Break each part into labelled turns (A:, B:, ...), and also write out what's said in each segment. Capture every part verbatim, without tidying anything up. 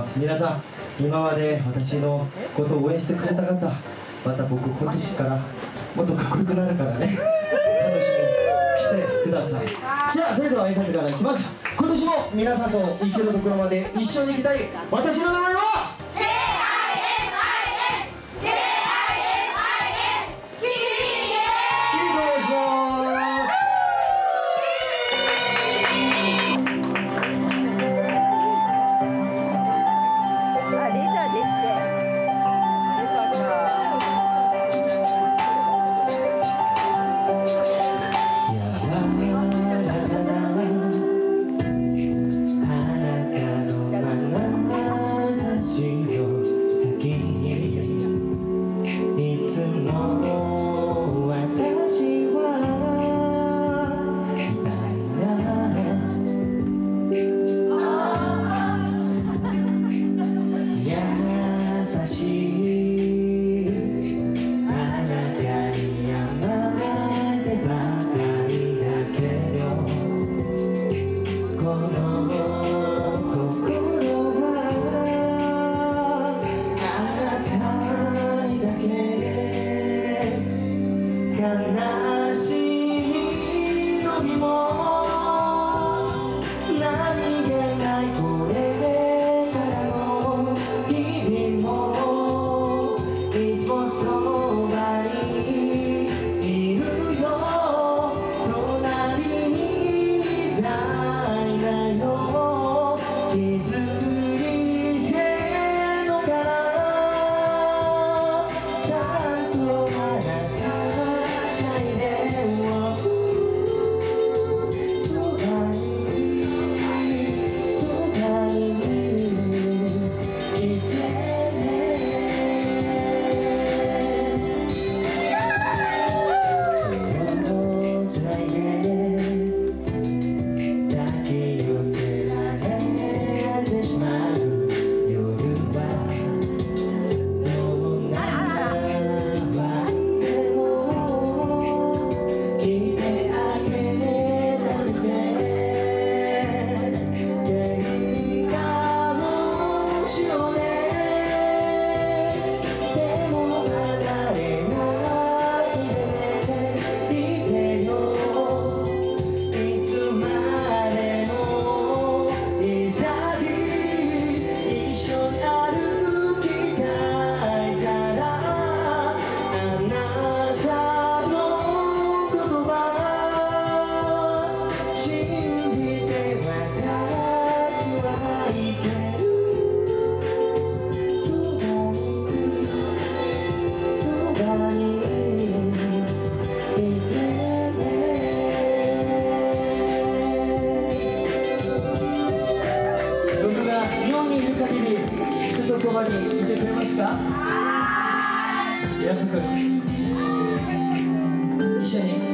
A: 皆さん、今まで私のことを応援してくれた方、また僕今年からもっとかっこよくなるからね、楽しみにしてください。じゃあそれでは挨拶からいきます。今年も皆さんと行けるところまで一緒に行きたい私の名前はそばにいてくれますか？やすくん一緒に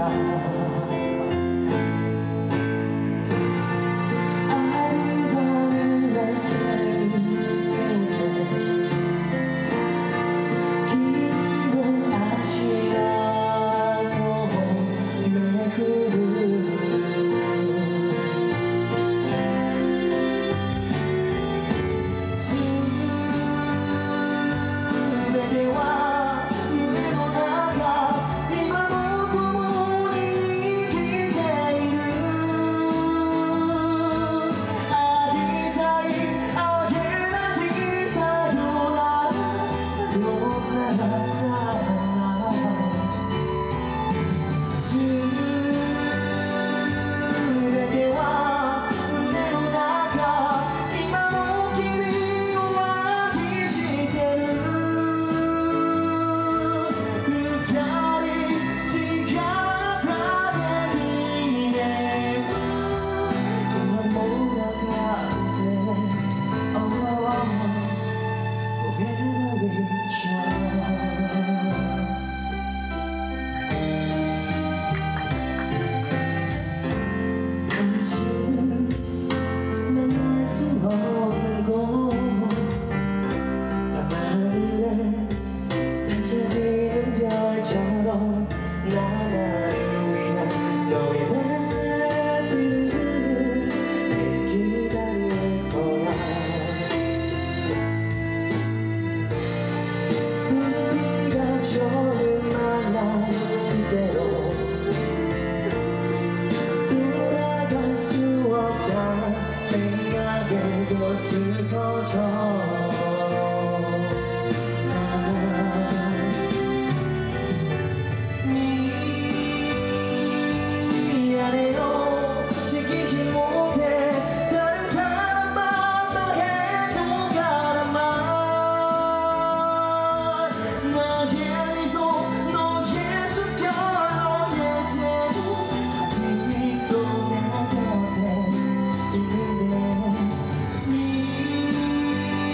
A: 「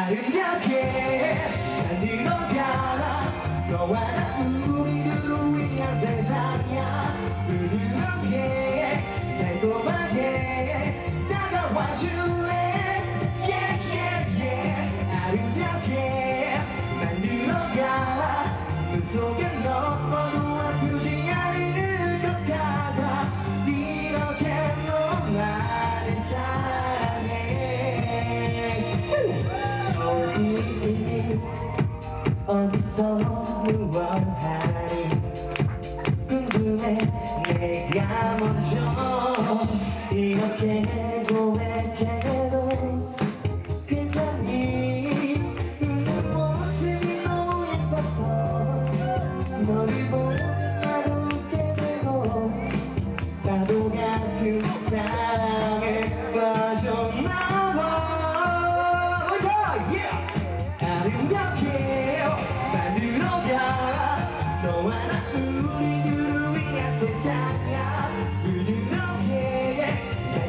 A: あるだけ何の柄너와 나 우리들을 위한 세상이야 부드럽게 달콤하게 다가와 줄래 yeah yeah yeah 아름답게 만들어가 눈 속에 너도 아프지 않을 것 같아 이렇게 너 나를 사랑해 어디서 무얼하니 궁금해 내가 먼저 이렇게 고백해도 괜찮니 웃는 모습이 너무 예뻐서 너를 보면 나도 웃게 되고 파도 같은 사랑에 빠져나와 아름답게 만들어가 너와 나 우리들을 위한 세상이야 부드럽게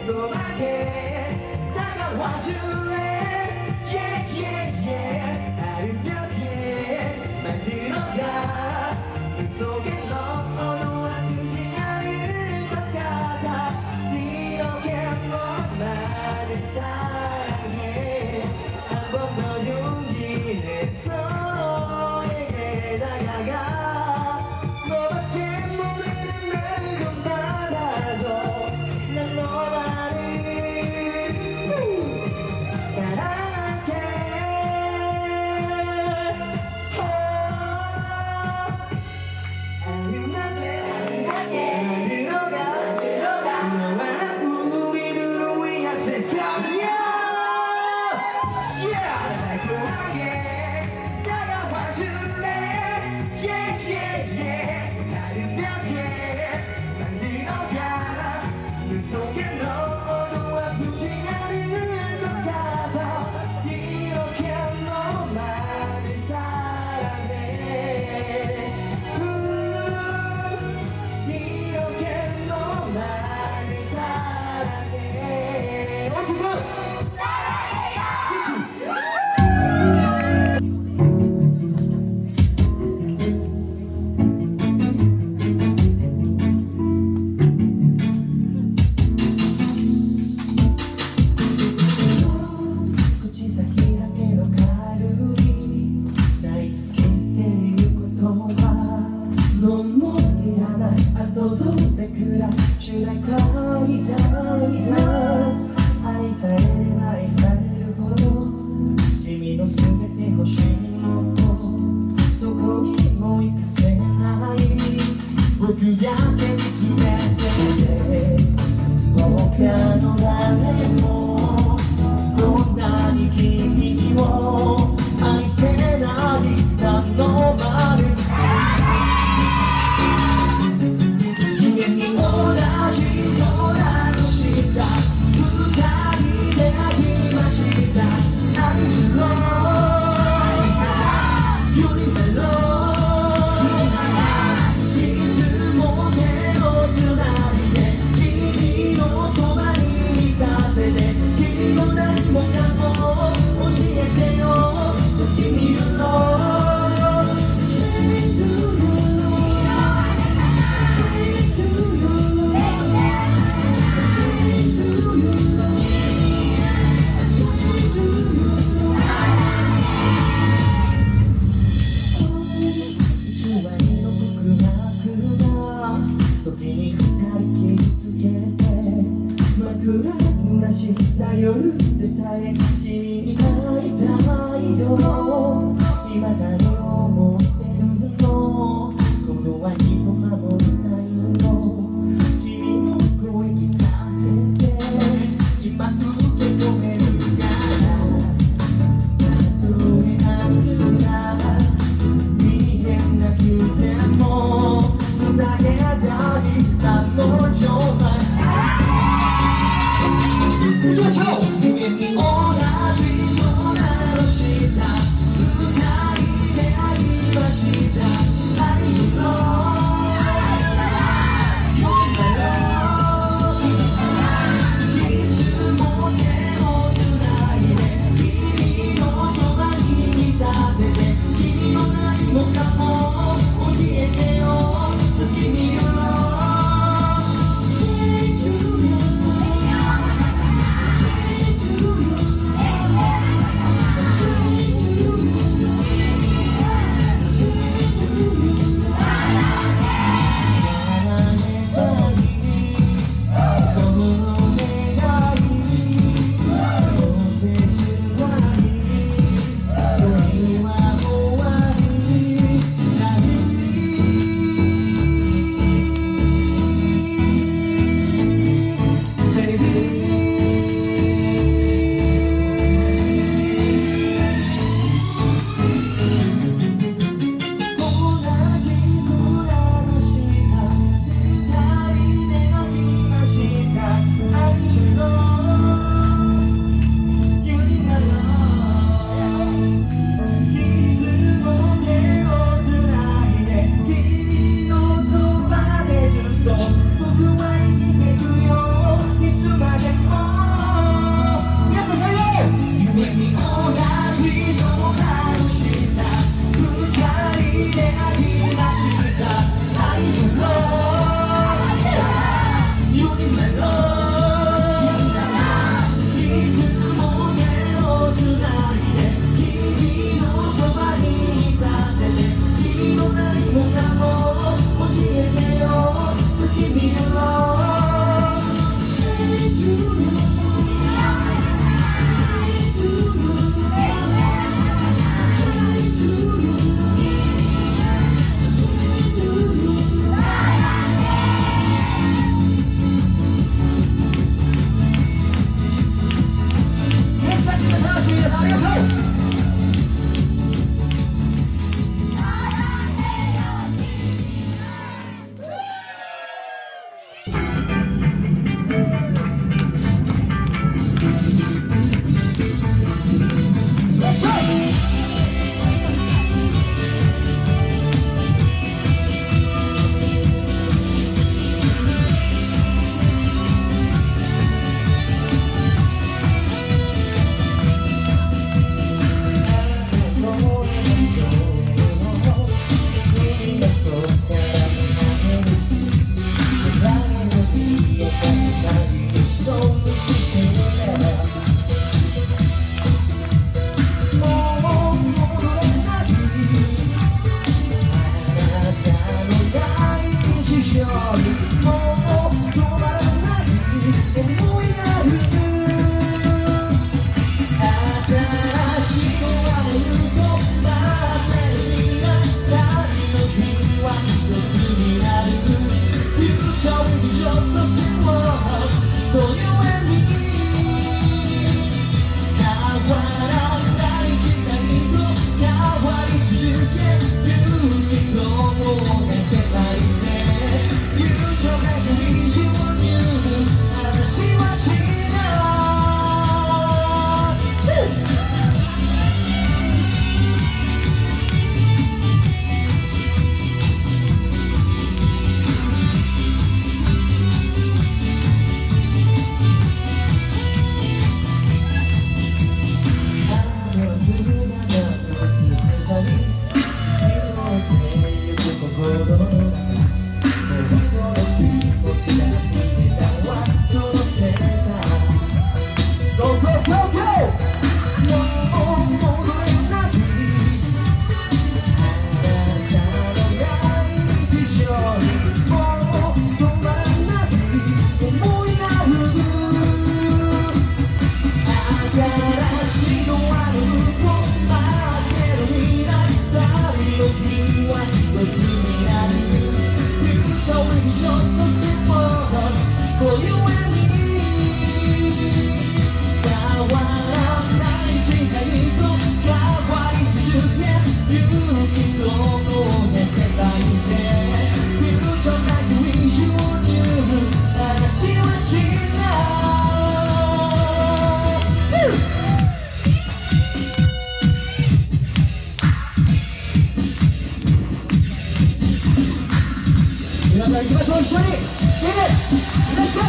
A: 달콤하게 다가와 줄래 yeah yeah yeah 아름답게 만들어가 눈 속에 너도 아프지 않을 것 같아 이렇게 너 나를 사랑해 한 번 더 용기 내서 너에게 다가가 너밖에 모르는 날 좀 받아줘 난 너만을 사랑해 아름답게 만들어가 너와 나 우리들을 위한 세상이야 달콤하게 다가와 줄래 yeah yeah yeah 아름답게 만들어가 눈 속에 너도 아프지 않을 것 같아 이렇게 너만을 사랑해 이렇게 너만을 사랑해 어 기분愛されれば愛されるほど君のすべて欲しいものどこにも行かせない僕だけ見つめてて他の誰もこんなに君を愛せない頼まれる夢に同じ空の下二人で歩きました愛情よりメロいつも手をつないで君のそばにいさせて君の何もかも教えてよ Just give me your love Straight to your love Straight to your love Straight to your love Straight to your love 偽りの告白が時に二人傷つけて枕なしな夜でさえ君に会いたいよ未だに思ってるの今度はきっと守りたいの君の声聞かせて今受け止めるからたとえ明日が見えなくても伝えたい彼女は行きましょう夢に同じ空の下二人で会いました愛情よりメロいつも手をつないで君のそば皆さん行きましょう、一緒に。いいね、レッツゴー。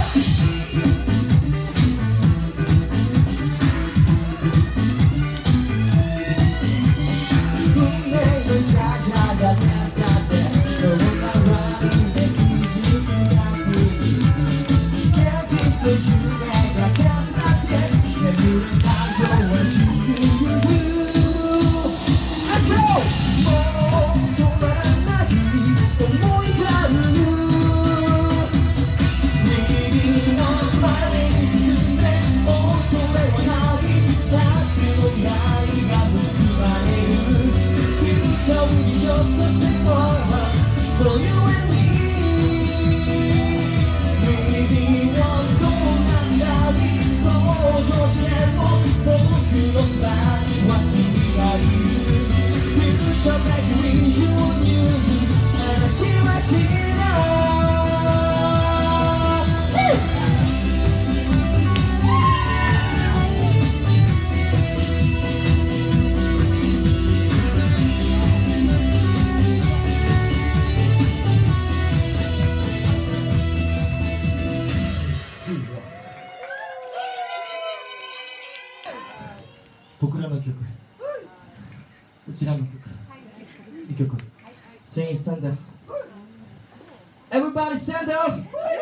A: 僕らの曲、うちらの曲、いっきょく、全員スタンドアップ。Everybody stand up!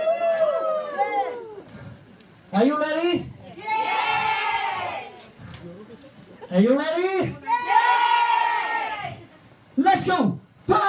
A: Are you ready? Are you ready? Let's go!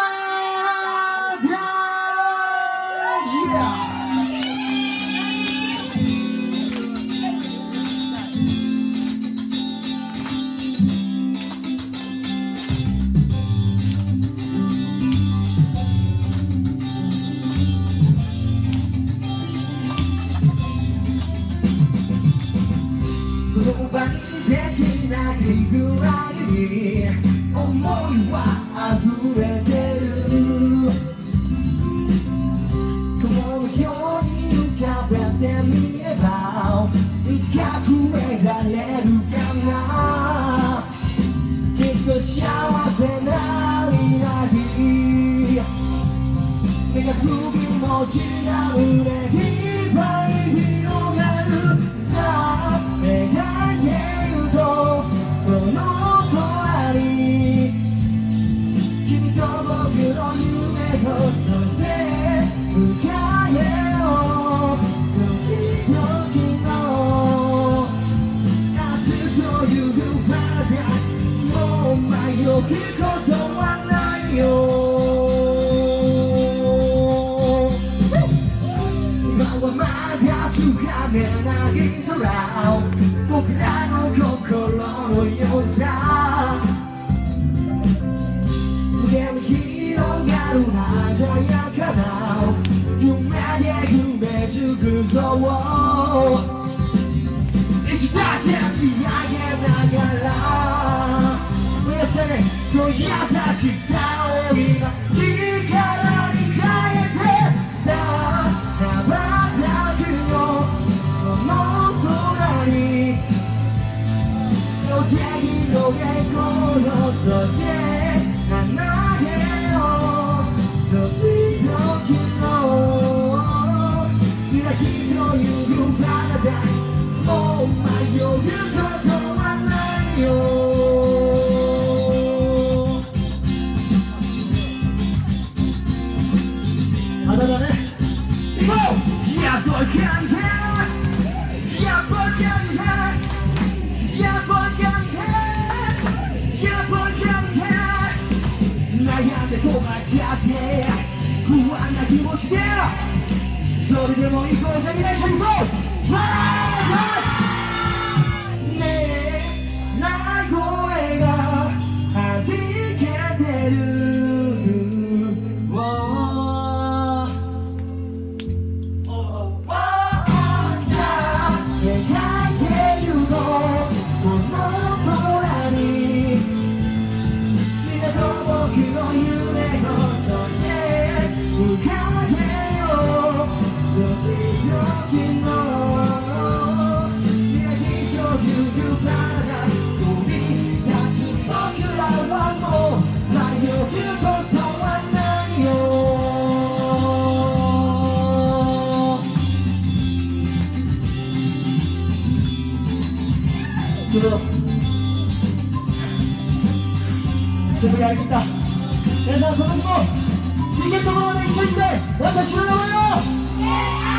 A: 言葉にできないぐらいに思いは溢れてる。雲のように浮かべてみればいつか超えられるかな。きっと幸せな未来目がくぎもちな胸いっぱい広がる。さあ描いてゆこうこの空に君と僕の夢をそして迎えよう時々の明日というパラダイスもう迷うことはないよ。今はまだつかめない空を僕らの心のよさ腕に広がる鮮やかな夢で埋め尽くそういつだって見上げながら目線と優しさを今力に変えてさあ羽ばたくよこの空にの手広げこうそして離れよう時々の開きというパラダイスもう迷うことはないよ。花だね行こうやっといけんへやっといけんへやっといけんへやっといけんへ悩んで困っちゃって不安な気持ちでそれでも行こうじゃみな一緒に行こうパラダイスねえ鳴き声が弾けてるけど全部やりきった。皆さん今年も行けるところまで一緒に行って私の名前を